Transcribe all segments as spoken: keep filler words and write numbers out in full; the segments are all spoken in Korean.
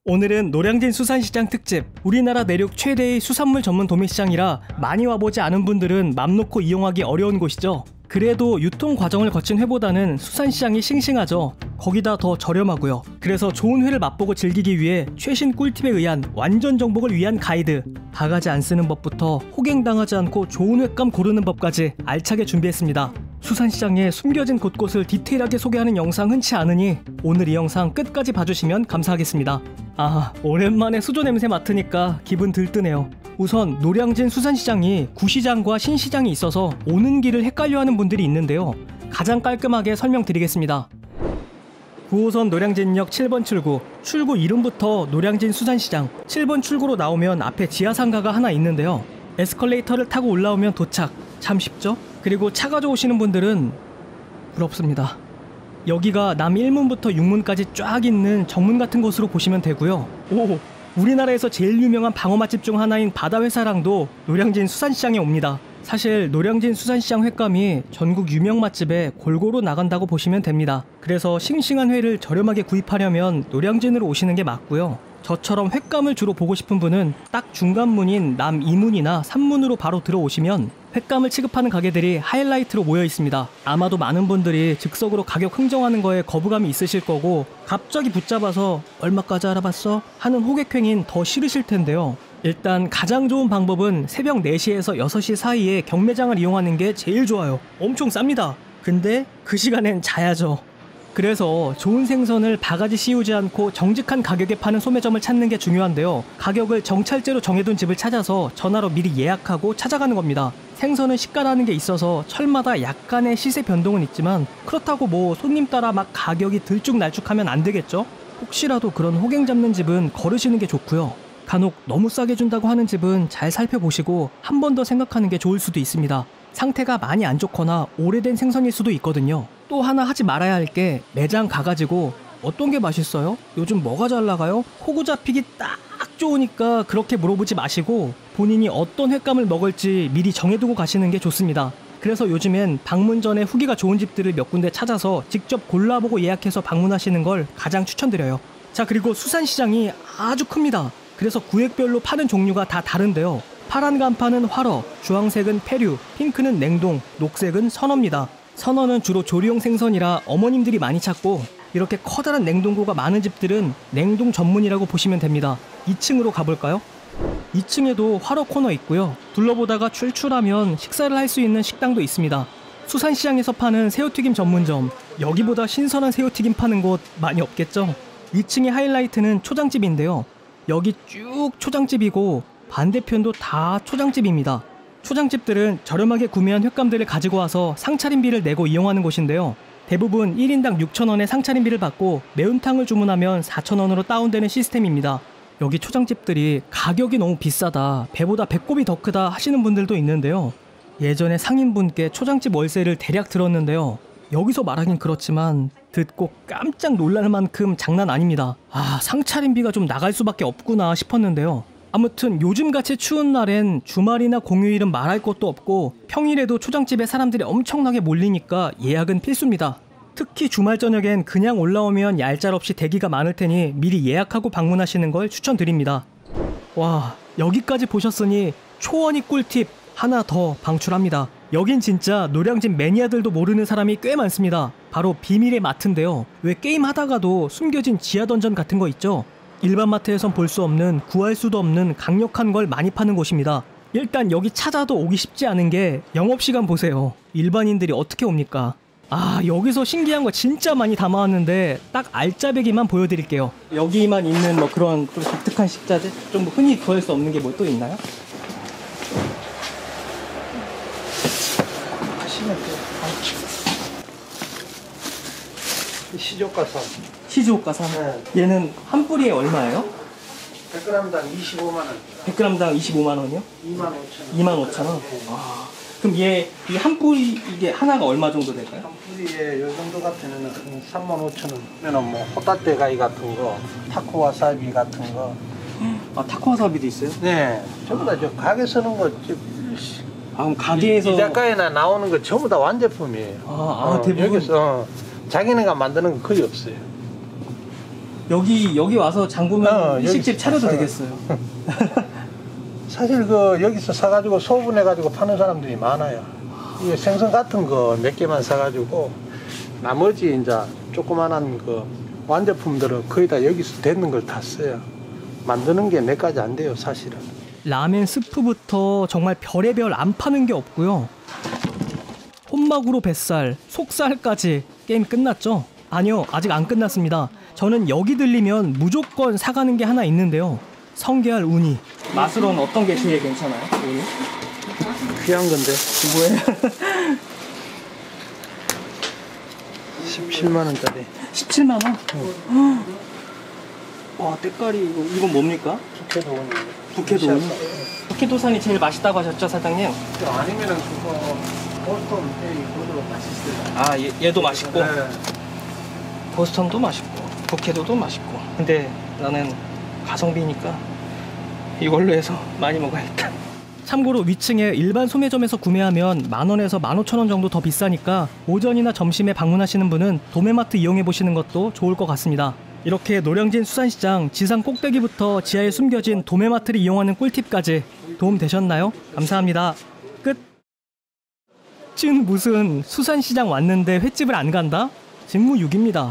오늘은 노량진 수산시장 특집. 우리나라 내륙 최대의 수산물 전문 도매시장이라 많이 와보지 않은 분들은 맘 놓고 이용하기 어려운 곳이죠. 그래도 유통 과정을 거친 회보다는 수산시장이 싱싱하죠. 거기다 더 저렴하고요. 그래서 좋은 회를 맛보고 즐기기 위해 최신 꿀팁에 의한 완전 정복을 위한 가이드, 바가지 안 쓰는 법부터 호갱당하지 않고 좋은 횟감 고르는 법까지 알차게 준비했습니다. 수산시장의 숨겨진 곳곳을 디테일하게 소개하는 영상 흔치 않으니 오늘 이 영상 끝까지 봐주시면 감사하겠습니다. 아, 오랜만에 수조 냄새 맡으니까 기분 들뜨네요. 우선 노량진 수산시장이 구시장과 신시장이 있어서 오는 길을 헷갈려하는 분들이 있는데요. 가장 깔끔하게 설명드리겠습니다. 구 호선 노량진역 칠 번 출구, 출구 이름부터 노량진 수산시장. 칠 번 출구로 나오면 앞에 지하상가가 하나 있는데요. 에스컬레이터를 타고 올라오면 도착. 참 쉽죠? 그리고 차 가져오시는 분들은 부럽습니다. 여기가 남 일 문부터 육 문까지 쫙 있는 정문 같은 곳으로 보시면 되고요. 오! 우리나라에서 제일 유명한 방어 맛집 중 하나인 바다회사랑도 노량진 수산시장에 옵니다. 사실 노량진 수산시장 횟감이 전국 유명 맛집에 골고루 나간다고 보시면 됩니다. 그래서 싱싱한 회를 저렴하게 구입하려면 노량진으로 오시는 게 맞고요. 저처럼 횟감을 주로 보고 싶은 분은 딱 중간문인 남 이 문이나 삼 문으로 바로 들어오시면 횟감을 취급하는 가게들이 하이라이트로 모여 있습니다. 아마도 많은 분들이 즉석으로 가격 흥정하는 거에 거부감이 있으실 거고 갑자기 붙잡아서 얼마까지 알아봤어? 하는 호객행위는 더 싫으실 텐데요. 일단 가장 좋은 방법은 새벽 네 시에서 여섯 시 사이에 경매장을 이용하는 게 제일 좋아요. 엄청 쌉니다. 근데 그 시간엔 자야죠. 그래서 좋은 생선을 바가지 씌우지 않고 정직한 가격에 파는 소매점을 찾는 게 중요한데요. 가격을 정찰제로 정해둔 집을 찾아서 전화로 미리 예약하고 찾아가는 겁니다. 생선은 시가라는 게 있어서 철마다 약간의 시세 변동은 있지만 그렇다고 뭐 손님 따라 막 가격이 들쭉날쭉하면 안 되겠죠? 혹시라도 그런 호갱 잡는 집은 거르시는 게 좋고요. 간혹 너무 싸게 준다고 하는 집은 잘 살펴보시고 한 번 더 생각하는 게 좋을 수도 있습니다. 상태가 많이 안 좋거나 오래된 생선일 수도 있거든요. 또 하나 하지 말아야 할 게 매장 가가지고 어떤 게 맛있어요? 요즘 뭐가 잘 나가요? 호구 잡히기 딱 좋으니까 그렇게 물어보지 마시고 본인이 어떤 횟감을 먹을지 미리 정해두고 가시는 게 좋습니다. 그래서 요즘엔 방문 전에 후기가 좋은 집들을 몇 군데 찾아서 직접 골라보고 예약해서 방문하시는 걸 가장 추천드려요. 자, 그리고 수산시장이 아주 큽니다. 그래서 구획별로 파는 종류가 다 다른데요. 파란 간판은 활어, 주황색은 폐류, 핑크는 냉동, 녹색은 선어입니다. 선어는 주로 조리용 생선이라 어머님들이 많이 찾고 이렇게 커다란 냉동고가 많은 집들은 냉동 전문이라고 보시면 됩니다. 이 층으로 가볼까요? 이 층에도 활어 코너 있고요. 둘러보다가 출출하면 식사를 할 수 있는 식당도 있습니다. 수산시장에서 파는 새우튀김 전문점. 여기보다 신선한 새우튀김 파는 곳 많이 없겠죠? 이 층의 하이라이트는 초장집인데요. 여기 쭉 초장집이고 반대편도 다 초장집입니다. 초장집들은 저렴하게 구매한 횟감들을 가지고 와서 상차림비를 내고 이용하는 곳인데요. 대부분 일 인당 육천 원의 상차림비를 받고 매운탕을 주문하면 사천 원으로 다운되는 시스템입니다. 여기 초장집들이 가격이 너무 비싸다, 배보다 배꼽이 더 크다 하시는 분들도 있는데요. 예전에 상인분께 초장집 월세를 대략 들었는데요. 여기서 말하긴 그렇지만 듣고 깜짝 놀랄 만큼 장난 아닙니다. 아, 상차림비가 좀 나갈 수밖에 없구나 싶었는데요. 아무튼 요즘같이 추운 날엔 주말이나 공휴일은 말할 것도 없고 평일에도 초장집에 사람들이 엄청나게 몰리니까 예약은 필수입니다. 특히 주말 저녁엔 그냥 올라오면 얄짤없이 대기가 많을 테니 미리 예약하고 방문하시는 걸 추천드립니다. 와, 여기까지 보셨으니 초원이 꿀팁 하나 더 방출합니다. 여긴 진짜 노량진 매니아들도 모르는 사람이 꽤 많습니다. 바로 비밀의 마트인데요. 왜 게임 하다가도 숨겨진 지하 던전 같은 거 있죠? 일반 마트에선 볼 수 없는, 구할 수도 없는 강력한 걸 많이 파는 곳입니다. 일단 여기 찾아도 오기 쉽지 않은 게 영업시간 보세요. 일반인들이 어떻게 옵니까? 아, 여기서 신기한 거 진짜 많이 담아왔는데 딱 알짜배기만 보여드릴게요. 여기만 있는 뭐 그런 좀 독특한 식자재? 좀 흔히 구할 수 없는 게 뭐 또 있나요? 하시면 돼요. 시조가산. 시즈오카산. 네. 얘는 한 뿌리에 얼마예요? 백 그램당 이십오만 원. 백 그램당 이십오만 원이요? 이만 오천 원. 이만 오천 원? 네. 아, 그럼 얘 이 한 뿌리 이게 하나가 얼마 정도 될까요? 한 뿌리에 요 정도 같은 거는 한 삼만 오천 원. 그러면 뭐 호따테 가위 같은 거, 타코 와사비 같은 거. 아, 타코 와사비도 있어요? 네. 전부 다 저 가게 쓰는 거. 저, 아, 그럼 가게에서 이 작가에나 나오는 거 전부 다 완제품이에요. 아, 아 어, 대부분 여기서 어, 자기네가 만드는 거 거의 없어요. 여기 여기 와서 장보면 어, 일식집 차려도 사가- 되겠어요. 사실 그 여기서 사가지고 소분해가지고 파는 사람들이 많아요. 이게 생선 같은 거 몇 개만 사가지고 나머지 이제 조그만한 그 완제품들은 거의 다 여기서 되는 걸 다 써요. 만드는 게 몇 가지 안 돼요, 사실은. 라멘 스프부터 정말 별의별 안 파는 게 없고요. 혼막으로 뱃살, 속살까지 게임 끝났죠? 아니요, 아직 안 끝났습니다. 저는 여기 들리면 무조건 사가는 게 하나 있는데요. 성게알 우니. 맛으로는 어떤 게 제일 괜찮아요? 우니? 귀한 건데. 뭐예요? 십칠만 원짜리. 십칠만 원? 어. 와, 때깔이 이거, 이건 뭡니까? 북해도원이. 북해도원. 북해도산이 제일 맛있다고 하셨죠, 사장님? 아니면은 그거 보스턴 페이 그거도 맛있어요. 아, 얘, 얘도 맛있고. 네. 보스턴도 맛있고 북해도도 맛있고. 근데 나는 가성비니까 이걸로 해서 많이 먹어야겠다. 참고로 위층에 일반 소매점에서 구매하면 만원에서 만 오천 원 정도 더 비싸니까 오전이나 점심에 방문하시는 분은 도매마트 이용해 보시는 것도 좋을 것 같습니다. 이렇게 노량진 수산시장 지상 꼭대기부터 지하에 숨겨진 도매마트를 이용하는 꿀팁까지 도움 되셨나요? 감사합니다. 끝. 찐 무슨 수산시장 왔는데 횟집을 안 간다? 직무유기입니다.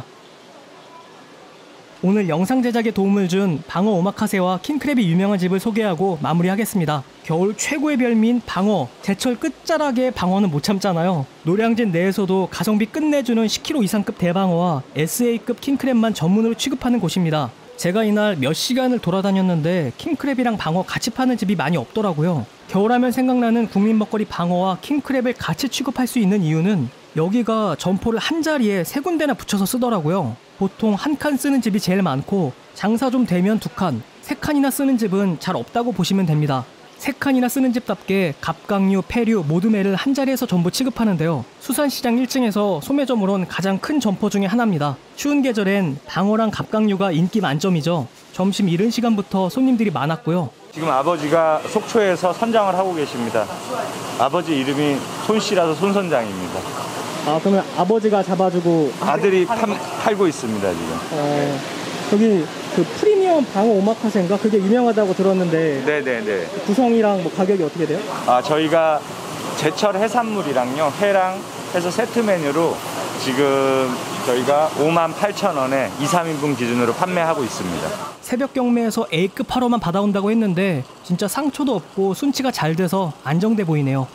오늘 영상 제작에 도움을 준 방어 오마카세와 킹크랩이 유명한 집을 소개하고 마무리하겠습니다. 겨울 최고의 별미인 방어, 제철 끝자락에 방어는 못 참잖아요. 노량진 내에서도 가성비 끝내주는 십 킬로그램 이상급 대방어와 에스에이급 킹크랩만 전문으로 취급하는 곳입니다. 제가 이날 몇 시간을 돌아다녔는데 킹크랩이랑 방어 같이 파는 집이 많이 없더라고요. 겨울하면 생각나는 국민 먹거리 방어와 킹크랩을 같이 취급할 수 있는 이유는 여기가 점포를 한 자리에 세 군데나 붙여서 쓰더라고요. 보통 한 칸 쓰는 집이 제일 많고 장사 좀 되면 두 칸, 세 칸이나 쓰는 집은 잘 없다고 보시면 됩니다. 세 칸이나 쓰는 집답게 갑각류, 폐류, 모듬회를 한 자리에서 전부 취급하는데요. 수산시장 일 층에서 소매점으론 가장 큰 점포 중에 하나입니다. 추운 계절엔 방어랑 갑각류가 인기 만점이죠. 점심 이른 시간부터 손님들이 많았고요. 지금 아버지가 속초에서 선장을 하고 계십니다. 아버지 이름이 손씨라서 손선장입니다. 아, 그러면 아버지가 잡아주고 아들이 판, 팔고 있습니다, 지금. 어, 저기 그 프리미엄 방어 오마카세인가? 그게 유명하다고 들었는데 네네네. 구성이랑 뭐 가격이 어떻게 돼요? 아, 저희가 제철 해산물이랑요, 회랑 해서 세트 메뉴로 지금 저희가 오만 팔천 원에 이, 삼 인분 기준으로 판매하고 있습니다. 새벽 경매에서 A급 하루만 받아온다고 했는데 진짜 상처도 없고 순치가 잘 돼서 안정돼 보이네요.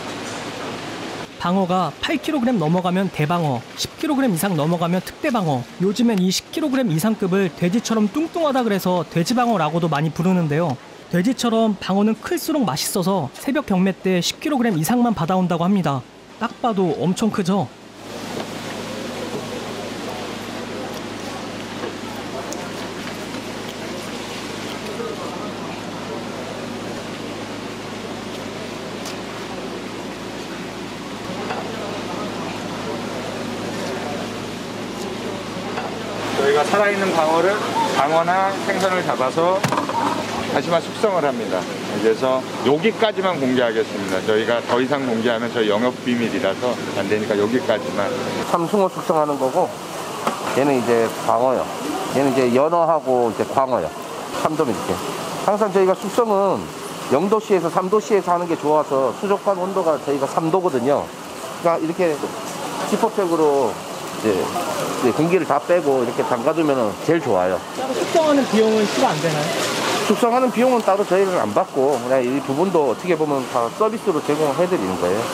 방어가 팔 킬로그램 넘어가면 대방어, 십 킬로그램 이상 넘어가면 특대방어. 요즘엔 이 십 킬로그램 이상급을 돼지처럼 뚱뚱하다 그래서 돼지방어라고도 많이 부르는데요. 돼지처럼 방어는 클수록 맛있어서 새벽 경매 때 십 킬로그램 이상만 받아온다고 합니다. 딱 봐도 엄청 크죠? 저희가 살아있는 방어를, 방어나 생선을 잡아서 다시마 숙성을 합니다. 그래서 여기까지만 공개하겠습니다. 저희가 더 이상 공개하면 저희 영업 비밀이라서 안 되니까 여기까지만. 삼숭어 숙성하는 거고, 얘는 이제 방어요. 얘는 이제 연어하고 이제 광어요. 삼 점 이렇게. 항상 저희가 숙성은 영 도씨에서 삼 도씨에서 하는 게 좋아서 수족관 온도가 저희가 삼 도거든요. 그러니까 이렇게 지퍼백으로 이제 공기를 다 빼고 이렇게 담가두면 제일 좋아요. 따로 숙성하는 비용은 추가 안 되나요? 숙성하는 비용은 따로 저희는 안 받고 그냥 이 부분도 어떻게 보면 다 서비스로 제공해 드리는 거예요.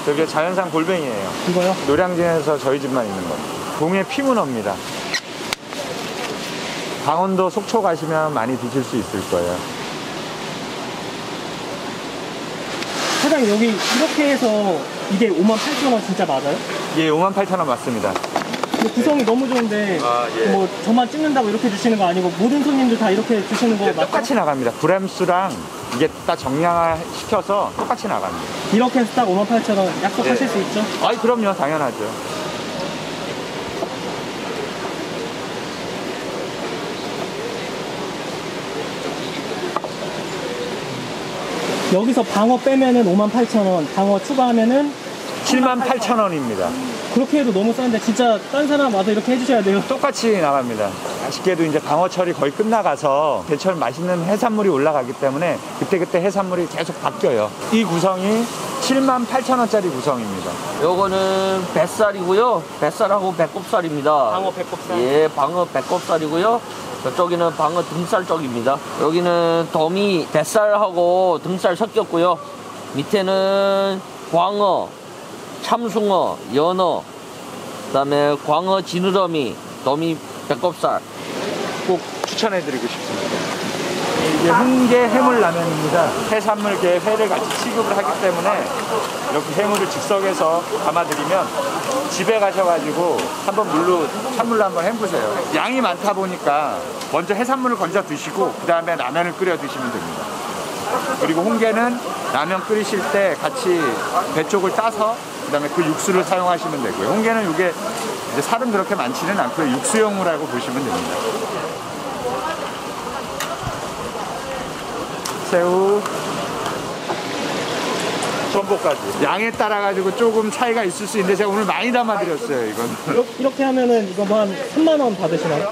저게 자연산 골뱅이에요. 이거요? 노량진에서 저희 집만 있는 거. 동해 피문어입니다. 강원도 속초 가시면 많이 드실 수 있을 거예요. 사장님 여기 이렇게 해서 이게 오만 팔천 원 진짜 맞아요? 예, 오만 팔천 원 맞습니다. 근데 구성이 너무 좋은데 아, 예. 뭐 저만 찍는다고 이렇게 주시는 거 아니고 모든 손님들 다 이렇게 주시는 거 맞죠? 똑같이 나갑니다. 그램수랑 이게 딱 정량화 시켜서 똑같이 나갑니다. 이렇게 해서 딱 오만 팔천 원 약속하실 네. 수 있죠? 아이, 그럼요. 당연하죠. 여기서 방어 빼면은 오만 팔천 원, 방어 추가하면은 칠만 팔천 원입니다. 그렇게 해도 너무 싼데 진짜 딴 사람 와서 이렇게 해주셔야 돼요. 똑같이 나갑니다. 아쉽게도 이제 방어철이 거의 끝나가서 제철 맛있는 해산물이 올라가기 때문에 그때그때 해산물이 계속 바뀌어요. 이 구성이 칠만 팔천 원짜리 구성입니다. 요거는 뱃살이고요. 뱃살하고 배꼽살입니다. 방어 배꼽살. 예, 방어 배꼽살이고요. 저쪽에는 방어 등살 쪽입니다. 여기는 도미 뱃살하고 등살 섞였고요. 밑에는 광어, 참숭어, 연어, 그다음에 광어 지느러미, 도미 배꼽살. 꼭 추천해드리고 싶습니다. 이게 훈계 해물라면입니다. 해산물계 회를 같이 취급을 하기 때문에 이렇게 해물을 즉석에서 담아드리면 집에 가셔가지고 한번 물로 찬물로 한번 해보세요. 양이 많다 보니까 먼저 해산물을 건져 드시고 그 다음에 라면을 끓여 드시면 됩니다. 그리고 홍게는 라면 끓이실 때 같이 배 쪽을 따서 그 다음에 그 육수를 사용하시면 되고요. 홍게는 이게 이제 살은 그렇게 많지는 않고요. 육수용이라고 보시면 됩니다. 새우, 전복까지. 양에 따라 가지고 조금 차이가 있을 수 있는데 제가 오늘 많이 담아드렸어요. 이건. 이렇게, 이렇게 하면은 이거 뭐 한 삼만 원 받으시나요?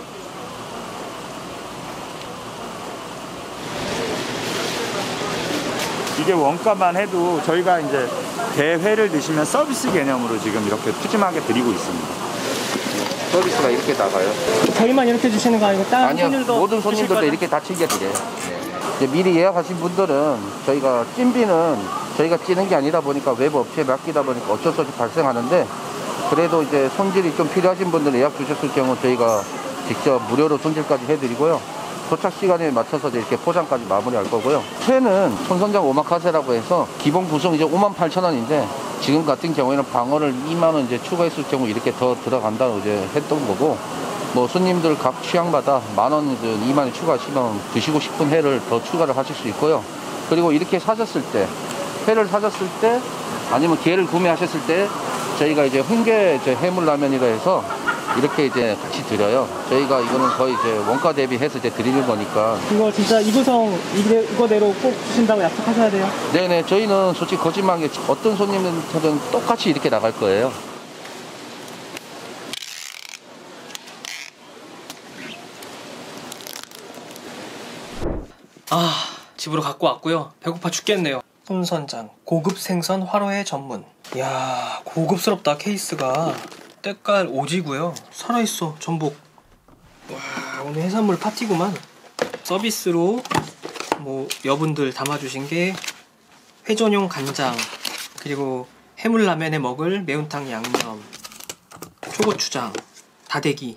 이게 원가만 해도 저희가 이제 대회를 드시면 서비스 개념으로 지금 이렇게 푸짐하게 드리고 있습니다. 서비스가 이렇게 나가요. 저희만 이렇게 주시는 거 아니고 다른 아니요, 손님들도 모든 주실 손님들도 거죠? 이렇게 다 챙겨드려요. 이제 미리 예약하신 분들은 저희가 찜비는 저희가 찌는 게 아니다 보니까 외부 업체에 맡기다 보니까 어쩔 수 없이 발생하는데, 그래도 이제 손질이 좀 필요하신 분들은 예약 주셨을 경우 저희가 직접 무료로 손질까지 해드리고요. 도착 시간에 맞춰서 이렇게 포장까지 마무리할 거고요. 회는 손선장 오마카세라고 해서 기본 구성 이제 오만 팔천 원인데 지금 같은 경우에는 방어를 이만 원 이제 추가했을 경우 이렇게 더 들어간다고 이제 했던 거고, 뭐 손님들 각 취향마다 만 원이든 이만 원 추가하시면 드시고 싶은 회를 더 추가를 하실 수 있고요. 그리고 이렇게 사셨을 때, 회를 사셨을 때 아니면 게를 구매하셨을 때 저희가 이제 훈계 이제 해물라면이라 해서 이렇게 이제 같이 드려요. 저희가 이거는 거의 이제 원가 대비해서 이제 드리는 거니까. 이거 진짜 이 구성 이게 이거대로 꼭 주신다고 약속하셔야 돼요. 네네, 저희는 솔직히 거짓말하게 어떤 손님들은 똑같이 이렇게 나갈 거예요. 아, 집으로 갖고 왔고요. 배고파 죽겠네요. 손선장 고급 생선 화로회 전문. 이야, 고급스럽다. 케이스가 때깔 오지고요. 살아있어. 전복. 와, 오늘 해산물 파티구만. 서비스로 뭐 여분들 담아주신 게 회전용 간장, 그리고 해물라면에 먹을 매운탕 양념, 초고추장, 다대기.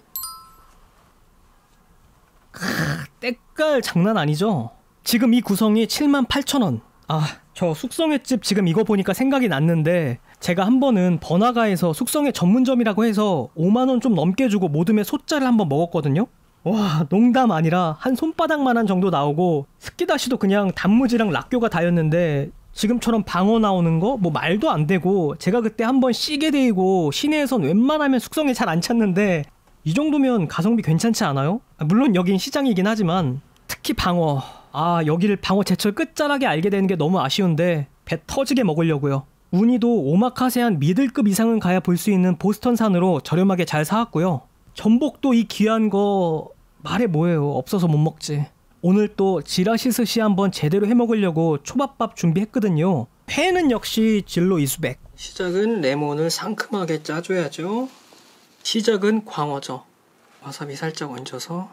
때깔 장난 아니죠? 지금 이 구성이 칠만 팔천 원. 아, 저 숙성횟집 지금 이거 보니까 생각이 났는데, 제가 한 번은 번화가에서 숙성회 전문점이라고 해서 오만 원 좀 넘게 주고 모듬에 소짜를 한번 먹었거든요. 와, 농담 아니라 한 손바닥만한 정도 나오고 스키다시도 그냥 단무지랑 락교가 다였는데, 지금처럼 방어 나오는 거 뭐 말도 안 되고, 제가 그때 한번 씨게 데이고 시내에선 웬만하면 숙성회 잘 안 찾는데 이 정도면 가성비 괜찮지 않아요? 물론 여긴 시장이긴 하지만 특히 방어, 아, 여기를 방어 제철 끝자락에 알게 되는 게 너무 아쉬운데 배 터지게 먹으려고요. 우니도 오마카세 한 미들급 이상은 가야 볼 수 있는 보스턴산으로 저렴하게 잘 사왔고요. 전복도 이 귀한 거 말해 뭐해요. 없어서 못 먹지. 오늘 또 지라시 스시 한번 제대로 해먹으려고 초밥밥 준비했거든요. 회는 역시 진로 이수백. 시작은 레몬을 상큼하게 짜줘야죠. 시작은 광어죠. 와사비 살짝 얹어서.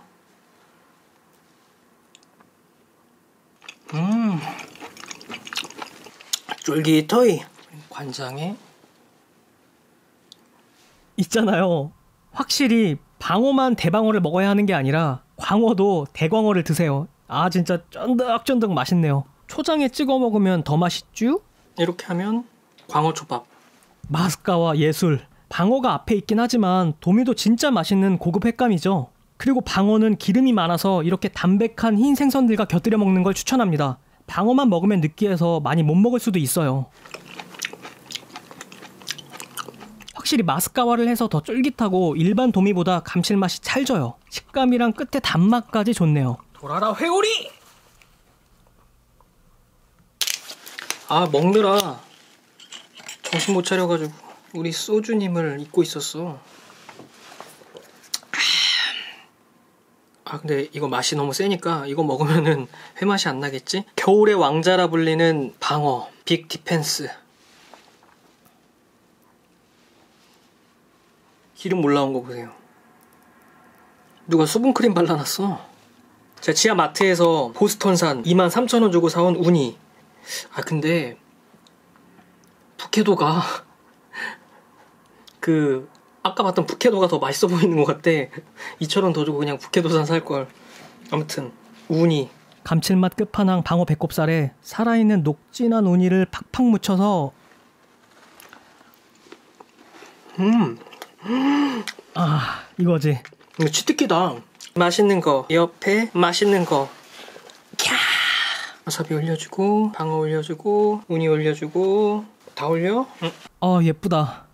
음, 쫄깃해이. 관장에 있잖아요. 확실히 방어만 대방어를 먹어야 하는 게 아니라 광어도 대광어를 드세요. 아 진짜 쫀득쫀득 맛있네요. 초장에 찍어 먹으면 더 맛있쥬? 이렇게 하면 광어초밥. 마스카와 예술. 방어가 앞에 있긴 하지만 도미도 진짜 맛있는 고급 횟감이죠. 그리고 방어는 기름이 많아서 이렇게 담백한 흰 생선들과 곁들여 먹는 걸 추천합니다. 방어만 먹으면 느끼해서 많이 못 먹을 수도 있어요. 확실히 마스카와를 해서 더 쫄깃하고 일반 도미보다 감칠맛이 찰져요. 식감이랑 끝에 단맛까지 좋네요. 돌아라 회오리! 아 먹느라 정신 못 차려가지고 우리 소주님을 잊고 있었어. 아 근데 이거 맛이 너무 세니까 이거 먹으면은 회맛이 안 나겠지? 겨울의 왕자라 불리는 방어 빅 디펜스. 기름 올라온 거 보세요. 누가 수분크림 발라놨어. 제가 지하 마트에서 보스턴산 이만 삼천 원 주고 사온 우니. 아 근데 북해도가 그 아까 봤던 북해도가 더 맛있어 보이는 것 같아. 이천 원 더 주고 그냥 북해도산 살걸. 아무튼 우니 감칠맛 끝판왕 방어 배꼽살에 살아있는 녹진한 우니를 팍팍 묻혀서 음 아 이거지. 이거 치트키다. 맛있는 거 옆에 맛있는 거. 캬 와사비 올려주고 방어 올려주고 우니 올려주고 다 올려? 응. 어 예쁘다.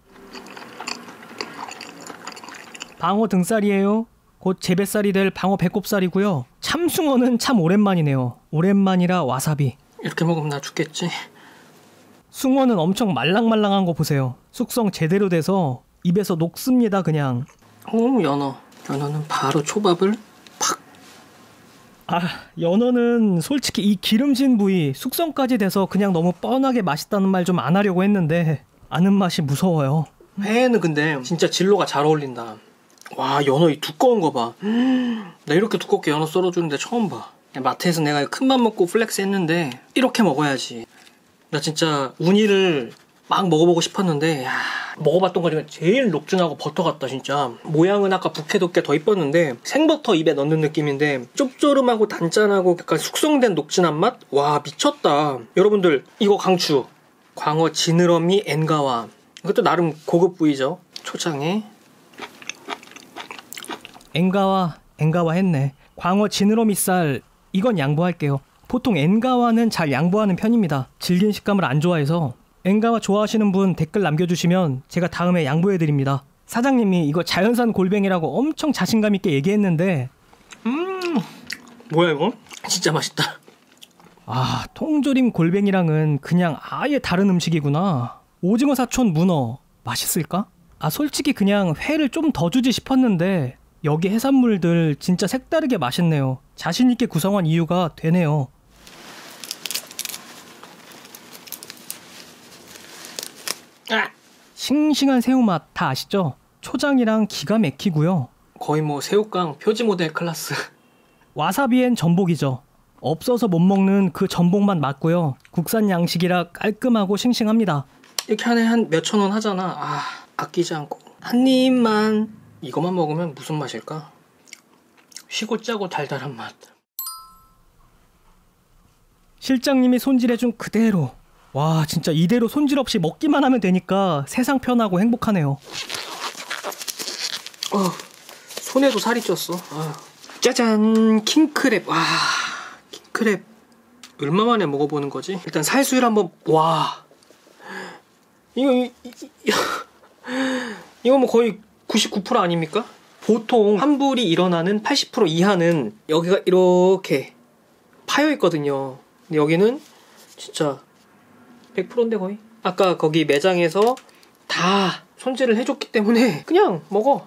방어 등살이에요. 곧 재뱃살이 될 방어 배꼽살이고요. 참숭어는 참 오랜만이네요. 오랜만이라 와사비. 이렇게 먹으면 나 죽겠지. 숭어는 엄청 말랑말랑한 거 보세요. 숙성 제대로 돼서 입에서 녹습니다 그냥. 오 연어. 연어는 바로 초밥을 팍. 아 연어는 솔직히 이 기름진 부위 숙성까지 돼서 그냥 너무 뻔하게 맛있다는 말 좀 안 하려고 했는데 아는 맛이 무서워요. 회는 근데 진짜 진로가 잘 어울린다. 와 연어 이 두꺼운 거 봐. 나 이렇게 두껍게 연어 썰어주는데 처음 봐. 마트에서 내가 큰맘 먹고 플렉스 했는데 이렇게 먹어야지. 나 진짜 우니를 막 먹어보고 싶었는데 야, 먹어봤던 거 중에 제일 녹진하고 버터 같다 진짜. 모양은 아까 북해도께 더 이뻤는데 생버터 입에 넣는 느낌인데 짭조름하고 단짠하고 약간 숙성된 녹진한 맛? 와 미쳤다. 여러분들 이거 강추. 광어 지느러미 엔가와. 이것도 나름 고급 부위죠. 초장에 엔가와 엔가와 했네. 광어 지느러미살 이건 양보할게요. 보통 엔가와는 잘 양보하는 편입니다. 질긴 식감을 안 좋아해서. 엔가와 좋아하시는 분 댓글 남겨주시면 제가 다음에 양보해드립니다. 사장님이 이거 자연산 골뱅이라고 엄청 자신감 있게 얘기했는데 음 뭐야 이거? 진짜 맛있다. 아 통조림 골뱅이랑은 그냥 아예 다른 음식이구나. 오징어 사촌 문어 맛있을까? 아 솔직히 그냥 회를 좀 더 주지 싶었는데 여기 해산물들 진짜 색다르게 맛있네요. 자신있게 구성한 이유가 되네요. 아! 싱싱한 새우맛 다 아시죠? 초장이랑 기가 막히고요. 거의 뭐 새우깡 표지 모델 클래스. 와사비엔 전복이죠. 없어서 못 먹는 그 전복맛 맞고요. 국산 양식이라 깔끔하고 싱싱합니다. 이렇게 하네 한 몇천 원 하잖아. 아 아끼지 않고 한 입만. 이것만 먹으면 무슨 맛일까? 쉬고 짜고 달달한 맛. 실장님이 손질해준 그대로. 와 진짜 이대로 손질 없이 먹기만 하면 되니까 세상 편하고 행복하네요. 어, 손에도 살이 쪘어. 아. 짜잔 킹크랩. 와 킹크랩 얼마 만에 먹어보는 거지? 일단 살수율 한번. 와 이거 이, 이, 이, 이거 뭐 거의 구십구 퍼센트 아닙니까? 보통 환불이 일어나는 팔십 퍼센트 이하는 여기가 이렇게 파여 있거든요. 근데 여기는 진짜 백 퍼센트인데 거의. 아까 거기 매장에서 다 손질을 해줬기 때문에 그냥 먹어.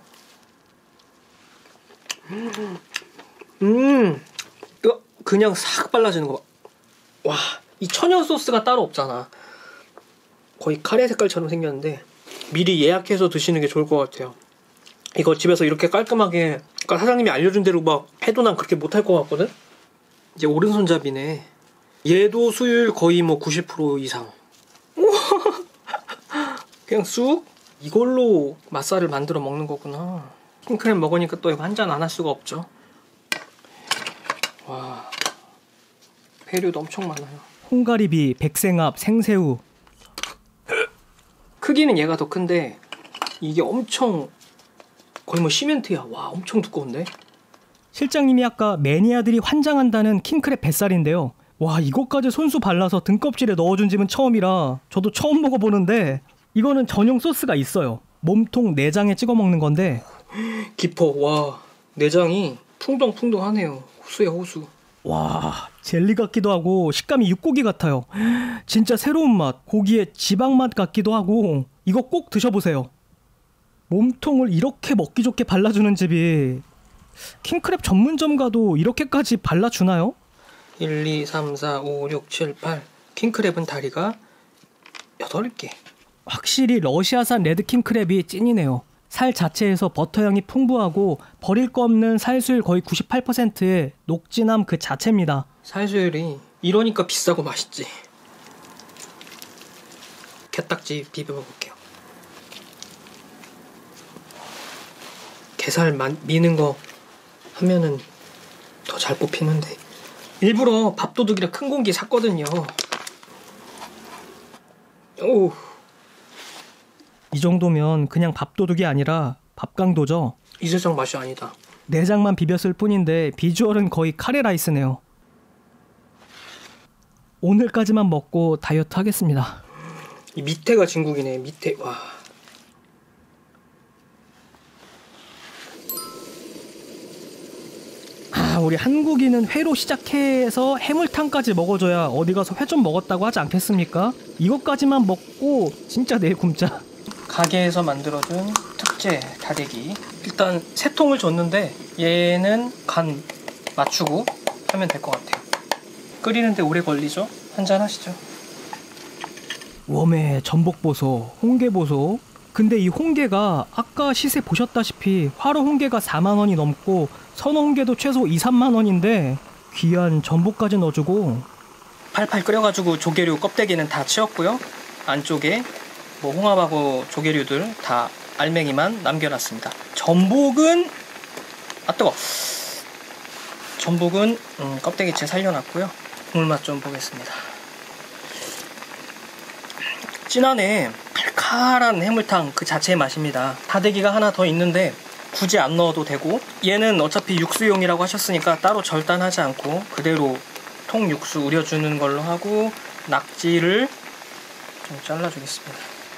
음 이거 그냥 싹 발라지는 거 봐. 와 이 천연 소스가 따로 없잖아. 거의 카레 색깔처럼 생겼는데 미리 예약해서 드시는 게 좋을 것 같아요. 이거 집에서 이렇게 깔끔하게 아까 사장님이 알려준 대로 막 해도 난 그렇게 못할 것 같거든? 이제 오른손잡이네. 얘도 수율 거의 뭐 구십 퍼센트 이상. 그냥 쑥 이걸로 맛살을 만들어 먹는 거구나. 킹크랩 먹으니까 또 이거 한 잔 안 할 수가 없죠. 와, 배류도 엄청 많아요. 홍가리비, 백생합, 생새우. 크기는 얘가 더 큰데 이게 엄청 거의 뭐 시멘트야. 와, 엄청 두꺼운데? 실장님이 아까 매니아들이 환장한다는 킹크랩 뱃살인데요. 와, 이것까지 손수 발라서 등껍질에 넣어준 집은 처음이라 저도 처음 먹어보는데 이거는 전용 소스가 있어요. 몸통 내장에 찍어 먹는 건데 깊어. 와, 내장이 풍덩풍덩하네요. 호수야, 호수. 와, 젤리 같기도 하고 식감이 육고기 같아요. 진짜 새로운 맛. 고기의 지방 맛 같기도 하고 이거 꼭 드셔보세요. 몸통을 이렇게 먹기 좋게 발라주는 집이 킹크랩 전문점 가도 이렇게까지 발라주나요? 일, 이, 삼, 사, 오, 육, 칠, 팔. 킹크랩은 다리가 여덟 개. 확실히 러시아산 레드 킹크랩이 찐이네요. 살 자체에서 버터향이 풍부하고 버릴 거 없는 살수율 거의 구십팔 퍼센트의 녹진함 그 자체입니다. 살수율이 이러니까 비싸고 맛있지. 게딱지 비벼 먹을게요. 게살 미는 거 하면은 더 잘 뽑히는데 일부러 밥도둑이라 큰 공기 샀거든요. 오, 이 정도면 그냥 밥도둑이 아니라 밥강도죠. 이 세상 맛이 아니다. 내장만 비볐을 뿐인데 비주얼은 거의 카레라이스네요. 오늘까지만 먹고 다이어트 하겠습니다. 이 밑에가 진국이네. 밑에. 와. 아, 우리 한국인은 회로 시작해서 해물탕까지 먹어줘야 어디 가서 회 좀 먹었다고 하지 않겠습니까? 이것까지만 먹고 진짜 내일 굶자. 가게에서 만들어준 특제 다대기. 일단 세 통을 줬는데 얘는 간 맞추고 하면 될 것 같아요. 끓이는데 오래 걸리죠? 한잔 하시죠. 웜에 전복보소, 홍게보소. 근데 이 홍게가 아까 시세 보셨다시피 화로 홍게가 사만 원이 넘고 선어 홍게도 최소 이, 삼만 원인데 귀한 전복까지 넣어주고 팔팔 끓여가지고 조개류 껍데기는 다 치웠고요. 안쪽에 뭐 홍합하고 조개류들 다 알맹이만 남겨놨습니다. 전복은 아 뜨거. 전복은 음, 껍데기채 살려놨고요. 국물 맛 좀 보겠습니다. 진하네. 칼칼한 해물탕 그 자체의 맛입니다. 다대기가 하나 더 있는데 굳이 안 넣어도 되고 얘는 어차피 육수용이라고 하셨으니까 따로 절단하지 않고 그대로 통육수 우려주는 걸로 하고 낙지를 좀 잘라주겠습니다.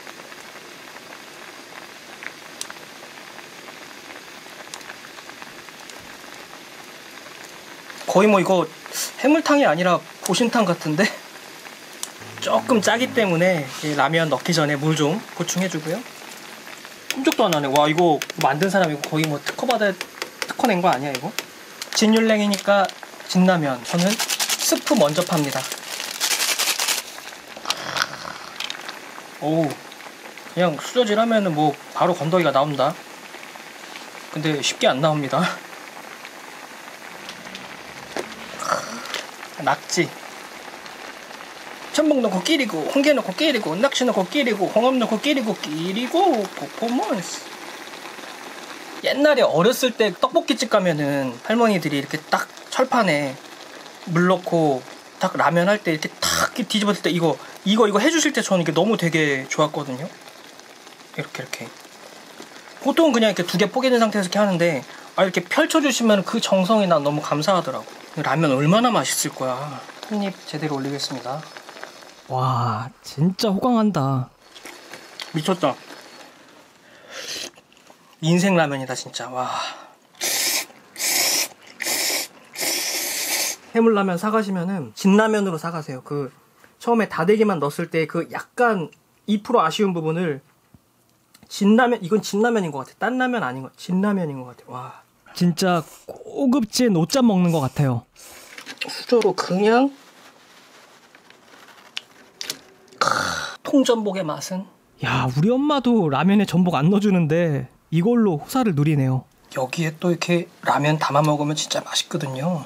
거의 뭐 이거 해물탕이 아니라 보신탕 같은데? 조금 짜기 때문에 라면 넣기 전에 물 좀 보충해주고요. 꼼짝도 안 하네. 와, 이거 만든 사람 이거 거의 뭐 특허받아 특허 낸 거 아니야 이거? 진율랭이니까 진라면. 저는 스프 먼저 팝니다. 오, 그냥 수저질 하면은 뭐 바로 건더기가 나온다. 근데 쉽게 안 나옵니다. 낙지. 전복 넣고 끼리고, 홍게 넣고 끼리고, 낙지 넣고 끼리고, 홍합 넣고 끼리고, 끼리고, 퍼포먼스. 옛날에 어렸을 때 떡볶이집 가면은 할머니들이 이렇게 딱 철판에 물 넣고 딱 라면 할 때 이렇게 탁 뒤집었을 때 이거 이거 이거 해주실 때 저는 이게 너무 되게 좋았거든요. 이렇게 이렇게. 보통은 그냥 이렇게 두 개 뽀개진 상태에서 이렇게 하는데 아 이렇게 펼쳐주시면 그 정성이 난 너무 감사하더라고. 라면 얼마나 맛있을 거야. 한 입 제대로 올리겠습니다. 와, 진짜 호강한다. 미쳤다. 인생 라면이다 진짜. 와. 해물라면 사가시면은 진라면으로 사가세요. 그 처음에 다대기만 넣었을 때 그 약간 이 퍼센트 아쉬운 부분을 진라면, 이건 진라면인 것 같아. 딴 라면 아닌 것 같아. 진라면인 것 같아. 와. 진짜 고급진 옷잠 먹는 것 같아요. 수저로 그냥 통전복의 맛은? 야, 우리 엄마도 라면에 전복 안 넣어주는데 이걸로 호사를 누리네요. 여기에 또 이렇게 라면 담아 먹으면 진짜 맛있거든요.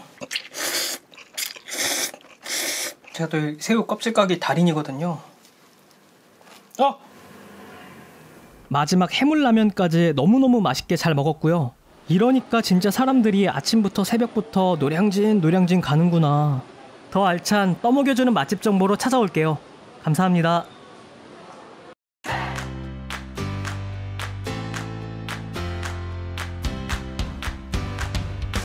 제가 또 새우 껍질까기 달인이거든요. 어! 마지막 해물라면까지 너무너무 맛있게 잘 먹었고요. 이러니까 진짜 사람들이 아침부터 새벽부터 노량진 노량진 가는구나. 더 알찬 떠먹여주는 맛집 정보로 찾아올게요. 감사합니다.